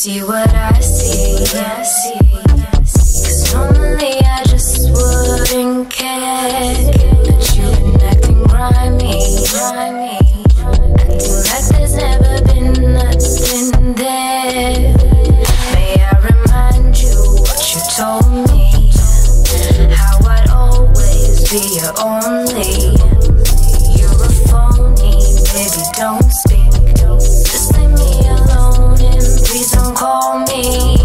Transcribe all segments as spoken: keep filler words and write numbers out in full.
see what I see, I see. Cause normally I just wouldn't care, but you've been acting grimy, grimy, acting like there's never been nothing there. May I remind you what you told me, how I'd always be your only. You're a phony, baby, don't speak. Just leave me alone and please don't call me.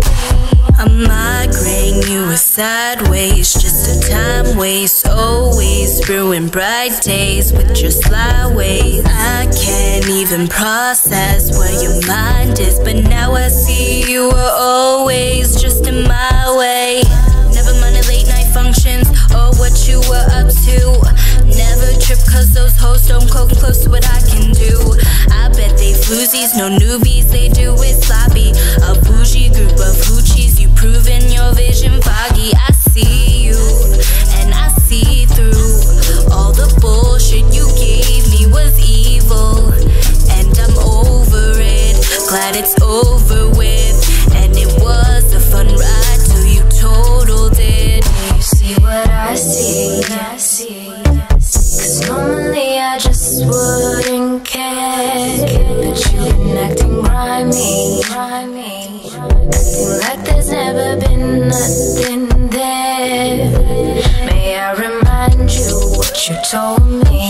A migraine, you were sideways, just a time waste. Always ruin bright days with your sly ways. I can't even process where your mind is, but now I see you were always just in my way. Never mind the late night functions or what you were up to. Never trip cause those hoes don't come close to what I can do. I bet they floozies, no newbies, they do it sloppy. A bougie group of hoochies, you proven your vision foggy. I see you, and I see through all the bullshit you gave me was evil. And I'm over it, glad it's over with. And it was a fun ride till you totaled it. You see what I see, I see. Cause normally I just wouldn't care, but you've been acting grimy, grimy, acting like there's never been nothing there. May I remind you what you told me,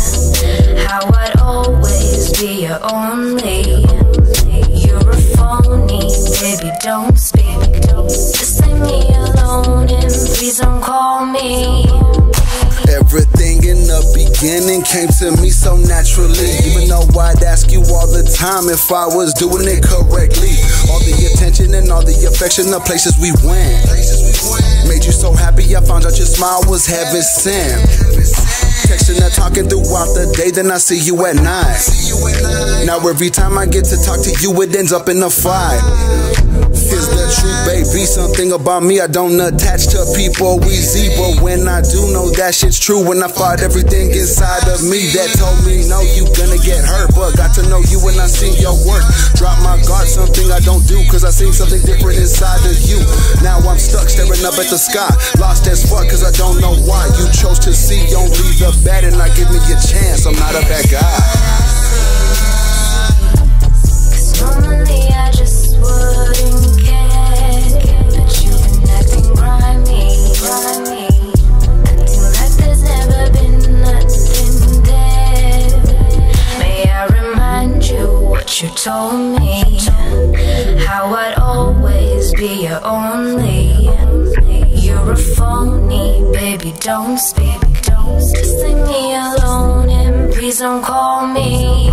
how I'd always be your only. You're a phony, baby, don't speak. Just leave me alone and please don't call me. Everything in the beginning came to me so naturally, even though I'd ask you all the time if I was doing it correctly. All the attention and all the affection, the places we went, made you so happy. I found out your smile was heaven sent. Texting and talking throughout the day, then I see you at night. Now every time I get to talk to you, it ends up in a fight. Is the truth, baby? Something about me, I don't attach to people easy, but when I do know that shit's true, when I fought everything inside of me that told me no, you gonna get hurt, but got to know you when I see your work. Drop my guard, something I don't do, cause I seen something different inside of you. Now I'm stuck staring up at the sky, lost as fuck cause I don't know why. You chose to see only the bad and not give me a chance. I'm not a bad guy. Cause normally I just wouldn't care, but you've been acting grimy, grimy, acting like there's never been nothing there. May I remind you what you told me, how I'd always be your only. You're a phony, baby, don't speak. Just leave me alone and please don't call me.